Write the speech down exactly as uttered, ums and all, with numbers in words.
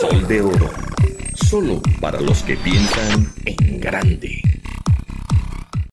Sol de Oro. Solo para los que piensan en grande.